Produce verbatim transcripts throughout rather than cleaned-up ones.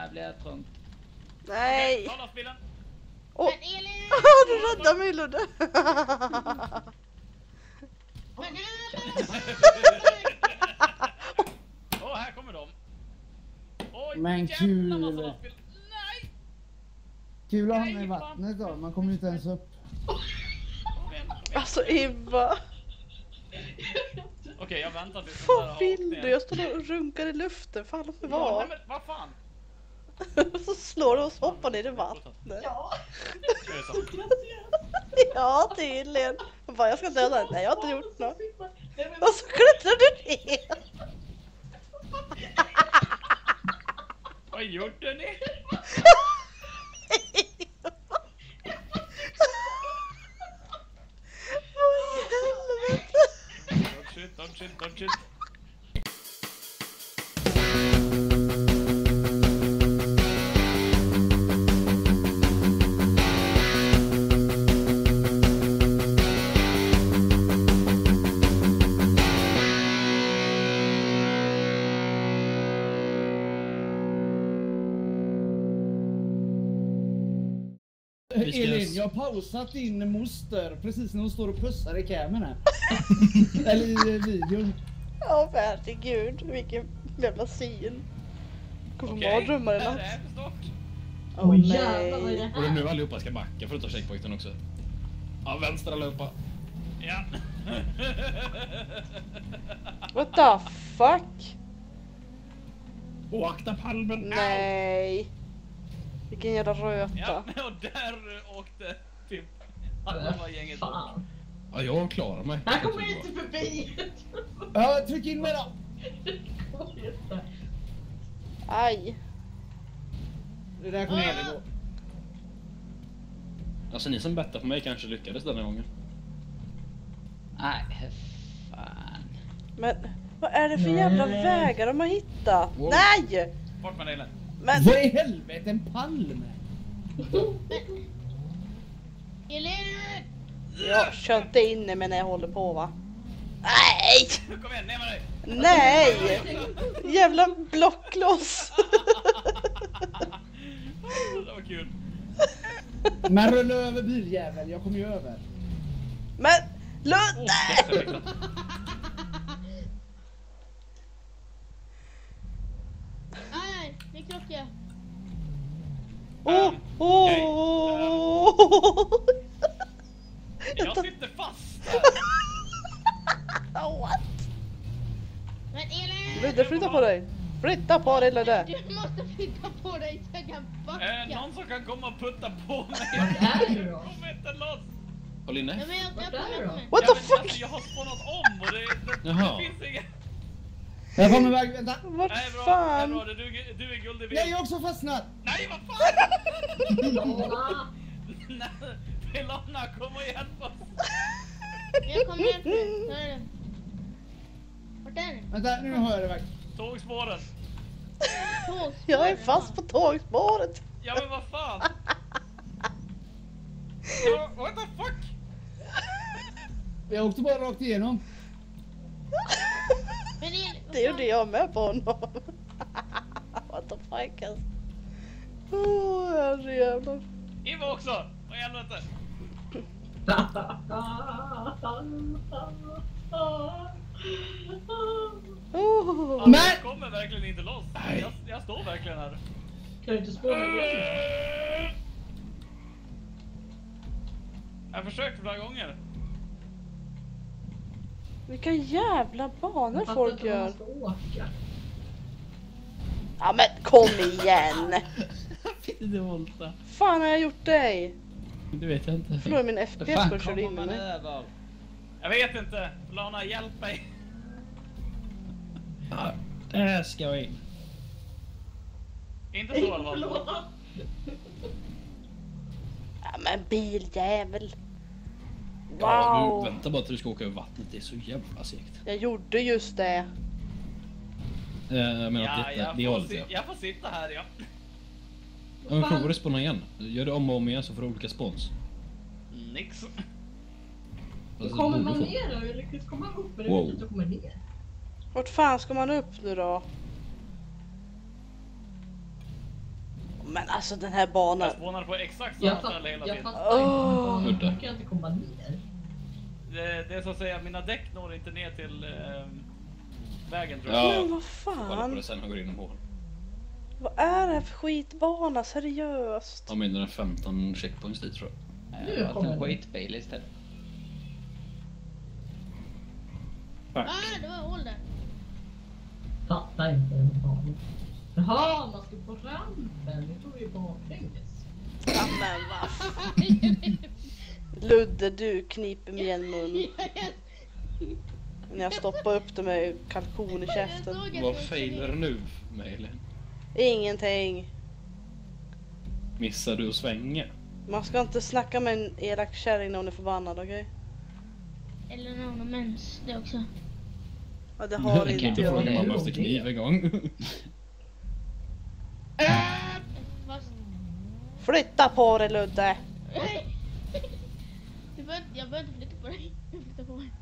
här blir jag trångt. Nej! Ta lastbilen! Åh! Men Elin! Du räddade mig, Ludde! Men Åh, här kommer de! Oj, Men jävla kul. massa lastbil. Nej! Kul att ha Nej, med i fan. vattnet då, man kommer ju inte ens upp. Kom igen, kom igen. Alltså Eva! Okej, jag väntar tills den där Vad har vill åkt ner. du? Jag står och runkar i luften, fan låt mig Ja, vara. nej, men vad fan? Så slår du och hoppar ner i vattnet. ja. Är det så? Ja, tydligen. Jag bara, jag ska döda dig. Nej, jag har inte gjort något. Och så klättrar du ner. Vad gjorde ni? Vad i helvete? Don't shit, don't shit, don't shit. ska... Elin, jag har pausat din moster precis när hon står och pussar i camen här. Eller i videon. Ja, herregud. Vilken jävla syn. Kommer Okej, mardrömmar i här natt. är det snart. Åh Oj, jävlar, vad är nej. det Och här? nu allihopa ska backa för att ta checkpointen också. Ja, vänster allihopa. Ja. What the fuck? Och akta palmen. Nej. Vilken jävla röta. Ja, och där åkte typ halva gänget bort. Fan. Ja, jag klarar mig. Här kommer jag inte förbi. Ja, tryck in mig då. Aj. Det där kommer Elin gå. Alltså ni som bettar på mig kanske lyckades den här gången. Nej, fan. Men vad är det för jävla vägar de har hittat? Wow. Nej! Bort med dig. Men Vad i helvete, en palm? Elin! jag kör inte inne med när jag håller på, va? Nej! Kom igen, ner med dig. Nej! Jävla blockloss! Det var kul. Men rulla över biljävel, jag kommer ju över. Men Åh, Ludde! jätte, liksom. Nej, det krockar. Åh! Åh! Jag sitter fast här. What? Men Elin! Ludde, flytta på dig! Flytta på dig, Ludde! Du måste flytta på dig så jag kan Eh, backa. någon som kan komma och putta på mig. Vart är du då? Kom inte loss. Håll inne. Nej, men jag, jag kommer på mig. What Ja, the men alltså, fuck? jag har spånat om och det, det, Jaha. det finns inget. Jag kommer iväg, vänta. Vart Nej, bra, det är bra. fan? Du, du, du är guld i Jag vind. är också fastnat. Nej, vad fan! Låna. Nej, Pelona, kom och hjälp oss. Jag kommer hjälpa dig. Här är det. Vart är det? Vänta, nu har jag det iväg. Tågspåren. Tågspåret. Jag är fast på tågspåret! Ja, men vad fan? Ja, what the fuck? Jag åkte bara rakt igenom. Men Elin, vad Det gjorde fan? jag med på honom. What the fuck alltså. Åh, herrejävlar. Iva också! Vad i helvete? Oh. Alltså, Men- jag kommer verkligen inte loss. Jag, jag står verkligen här. Kan du inte spåra igen? Jag har försökt flera gånger. Vilka jävla banor folk gör. ska åka. Ja men kom igen! Inte volta. Fan har jag gjort dig? Det vet jag inte. Förlorade min F P S för att köra in med mig. över? Jag vet inte. Lana, hjälp mig. Ja, där ska vi in. Inte så i alla fall. Ja men biljävel. Ja, Wow. du väntar bara till du ska åka över vattnet. Det är så jävla segt. Jag gjorde just det. Eh, Jag menar Ja, att detta, jag det får, hållet si- ja. jag får sitta här, ja. Ja, men prova att spåna igen. Gör det om och om igen så får du olika spons. Nix. Alltså, Kommer borde man få. ner då? Jag lyckas komma upp men det Wow. går inte att komma ner. Vart fan ska man upp nu då? Men alltså den här banan. Jag spånar på exakt samma Jag, ställe fatt, hela jag tiden. fattar inte. Åh. Hur kan jag inte komma ner? Det, det är så att säga, mina däck når inte ner till eh, vägen tror jag. Ja, Men vad kolla på fan? det sen och går in i mål. Vad är det här för skitbana? Seriöst? Ja, mindre än femton checkpoints dit tror jag. Nu Jag har kommer en det. skitbil istället. Fuck. Ah, det var ålder. Fattar inte en bana. Jaha, man ska på rampen. Det tog ju baklänges. Ja, men vad? Ludde, du kniper mig igen mun. När jag stoppar upp det med kalkon i käften. Vad failar nu med Elin? Ingenting. Missar du att svänga? Man ska inte snacka med en elak kärring när hon är förbannad, okej? Eller någon har mens, det också. Ja, det har Jag kan inte inte få jag. din mamma efter kniv igång. Fast... Flytta på dig, Ludde! Du bör, jag behöver inte flytta på dig. Jag flyttar på mig.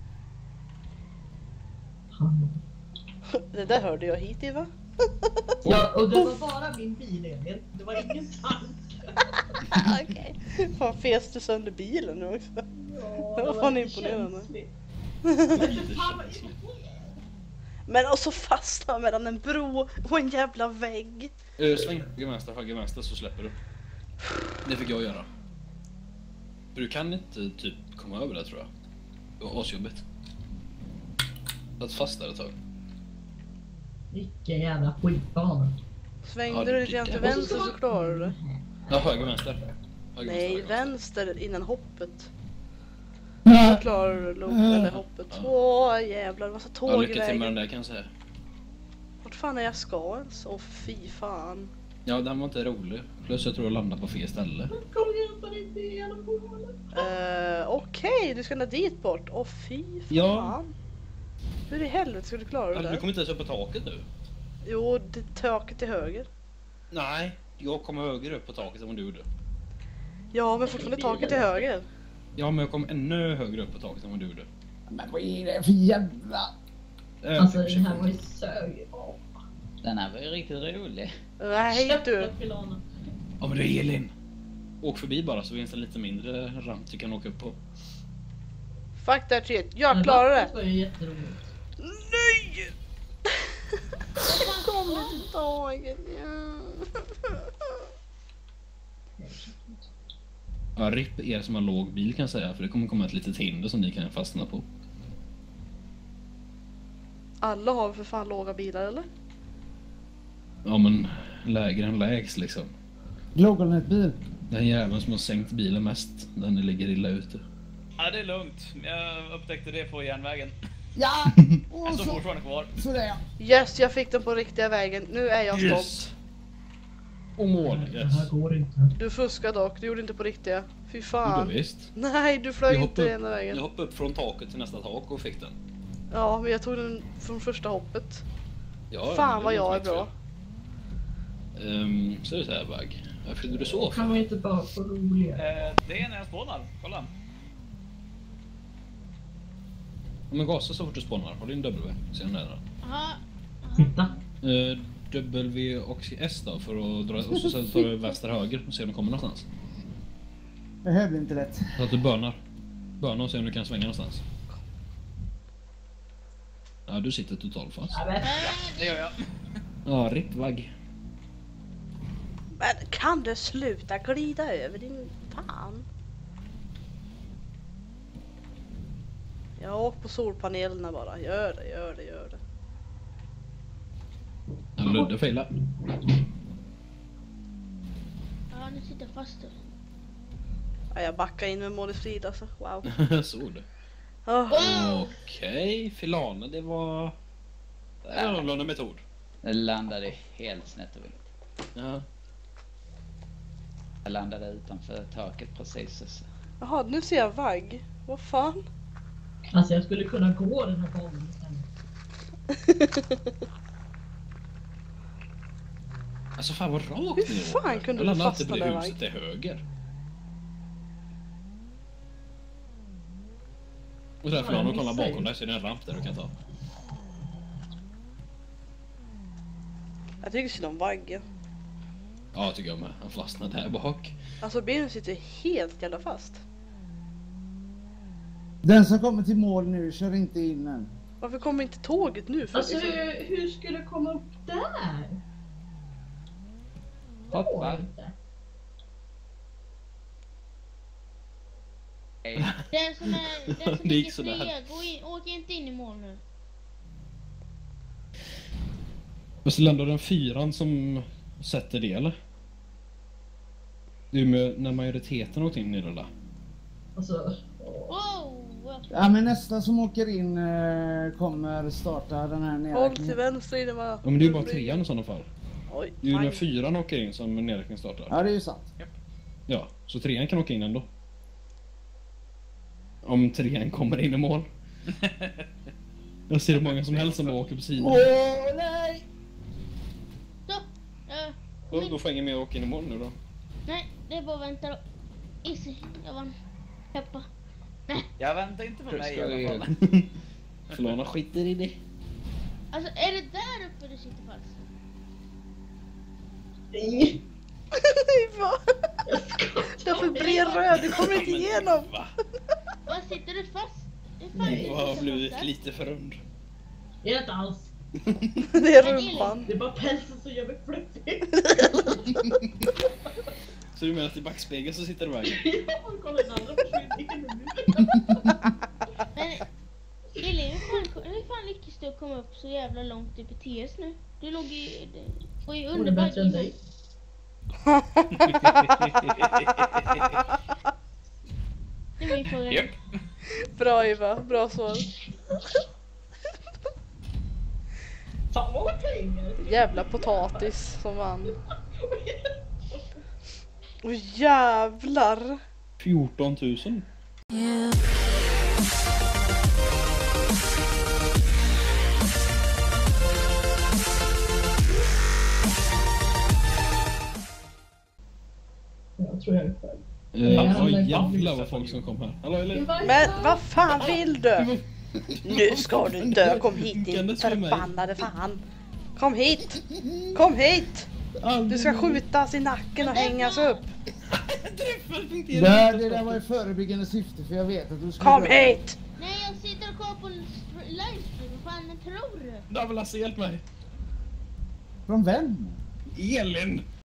Det där hörde jag hit i, va? Ja, och det var bara min bil, Elin. Det var ingen tank. Okej. Fan, fes du sönder bilen nu också? Ja, Det var fan imponerande. känsligt. Lite Fan, vad känsligt. Men och så fastnar man mellan en bro och en jävla vägg. Uh, sväng höger vänster, höger vänster så släpper du. Det fick jag göra. För du kan inte typ komma över det tror jag. Det var asjobbigt. Satt fast där ett tag. Vilken jävla skitbana. Svängde Ja, du det lite grann till tycker jag. vänster så klarar du det. Ja, höger vänster. Höger, Nej, höger, vänster innan hoppet. Nej. Så klarar du loop eller hoppet. Åh jävlar, det var så Ja, tåg i lycka till med den vägen. där kan jag säga. Vart fan är jag ska ens? Åh fy fan. Ja, den var inte rolig. Plus jag tror jag landade på fel ställe. Kom igen på din bil och målet. Uh, Okej, du ska ner dit bort. Åh fy fan. Ja. Hur i helvete ska du klara det Alltså, du där? kommer inte ens upp på taket nu. Jo, det taket till höger. Nej, jag kom högre upp på taket än vad du gjorde. Ja, men fortfarande taket till höger. Ja, men jag kom ännu högre upp på taket än vad du gjorde. Men vad är det för jävla... Äh, Alltså den här var ju sög. Åh, Den här var ju riktigt rolig. Nej du. käften, Filana. Ja, men det är Elin. Åk förbi bara så finns det en lite mindre ramp du kan åka upp på. Fuck that shit. Jag Men klarar vattnet det. var ju jätteroligt. Nej! Kom du till taget? Ja. Ja, ripp er som har låg bil kan jag säga, för det kommer komma ett litet hinder som ni kan fastna på. Alla har för fan låga bilar eller? Ja, men lägre än lägst liksom. Glogalnet-bil. Den jäveln som har sänkt bilen mest, den ligger illa ute. Ja, det är lugnt. Jag upptäckte det på järnvägen. Ja! Jag Och står så... fortfarande kvar. Sådär ja. Yes, jag fick den på riktiga vägen. Nu är jag stolt. Och mål, Det yes. här går inte. Du fuskade dock, du gjorde inte på riktiga. Fy Gjorde fan. visst. Nej, du flög Jag inte hoppade, ena jag vägen. hoppade upp från taket till nästa tak och fick den. Ja, men jag tog den från första hoppet. Ja, Fan, men det vad jag var är inte bra. fel. Ehm, så är det så här, Bagg. Varför gjorde du så Kan för? man inte bara få roliga? Eh, det är när jag spånar. Kolla. Ja, men gasa så fort du spånar. Håll in W. Se den där. Jaha. Titta. Uh, W och S då för att dra. Och så, så tar du vänster höger och se om du kommer någonstans. Det här blir inte lätt. Så att du bönar. Bönar och se om du kan svänga någonstans. Ja, du sitter totalt fast. Ja, men, Det gör jag. Ja, ripp Vagg. Men kan du sluta glida över din fan? Jag åker på solpanelerna bara. Gör det, gör det, gör det. Ja, Ludde failar. Ja, nu sitter jag fast. Då. Ja, jag backar in med mål i strid alltså. Wow. Såg du? Oh. Okej, Filana, det var... Det är en annorlunda metod. Den landade helt snett och vingt. Ja. Jag landade utanför taket precis. Så. Jaha, nu ser jag vagg. Vad fan? alltså jag skulle kunna gå den här banan istället. Alltså fan vad rakt Hur ni fan åker. kunde Jag du landade alltid fastna på det där, huset till höger. Och sen Filana, kolla bakom dig så är det en ramp där du kan ta. Jag tycker synd om vaggen. Ja, tycker jag med. Han fastnade där bak. Alltså bilen sitter helt jävla fast. Den som kommer till mål nu kör inte in än. Varför kommer inte tåget nu? För Alltså liksom... hur, hur skulle det komma upp där? Hoppa. Inte. Hej. Den som är, den som Det gick ligger sådär. fria, gå in, åk inte in i mål nu. Men så lämnar den fyran som sätter det, eller? Det är ju med, när majoriteten åkt in i det där. Alltså, Wow! Ja, men nästa som åker in eh, kommer starta den här Håll till nedräkningen. vänster i det va? Ja, men det är ju bara trean i sådana fall. Oj, Det är ju när nej. fyran åker in som nedräkning startar. Ja, det är ju sant. Ja, så trean kan åka in ändå. Om trean kommer in i mål. Jag ser hur många som helst som bara åker på sidan. Åh, nej! Så! Uh, Då, då får ingen mer åka in i mål nu då. nej, det är bara att vänta då. Easy, jag vann. Peppa. Jag väntar inte på mig i Ska vi- alla fall. Förlåna skiter i det. Alltså, är det där uppe du sitter fast? nej. Va? Jag är för bred röd, du kommer inte igenom. Vad sitter du fast? Det är fan Nej. inte Jag har så blivit fast där. lite för rund. Det är inte alls. Det är rumpan. Det är bara pälsen som gör mig fluffig. Så du menar att i backspegeln så sitter du vägen? Ja, kolla den andra försvinner nu. Men Elin, hur fan, hur fan lyckas du komma upp så jävla långt upp i T S nu? Du låg ju... Det var ju Hon är bättre än underbart. dig. Det var ju frågan. Japp. Bra Eva, bra svar. Fan vad pengar. Jävla potatis som vann. Åh jävlar. fjorton tusen. Jag tror jag är själv. Eh, Ja, vad men- jävlar vad folk som kom här. Hallå eller? Men vad fan vill du? Nu ska du dö, kom hit din förbannade fan. Kom hit! Kom hit! Du ska skjutas i nacken och hängas upp. Det, här, det där var i förebyggande syfte för jag vet att du skulle... Kom dö. hit! Nej, jag sitter och kollar på en str- livestream. Vad fan tror du? David Lasse, hjälp mig. Från vem? Elin!